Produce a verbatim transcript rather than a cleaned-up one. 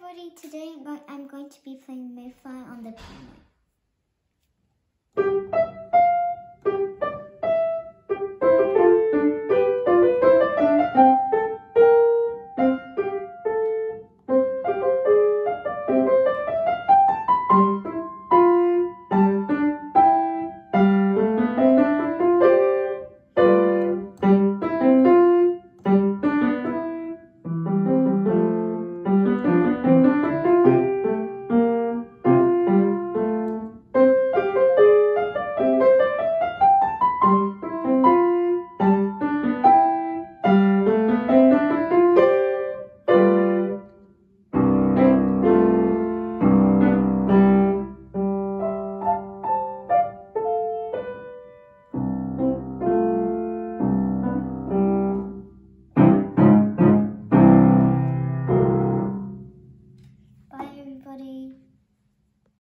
everybody, today I'm going to be playing Mayfly on the piano. Bye everybody.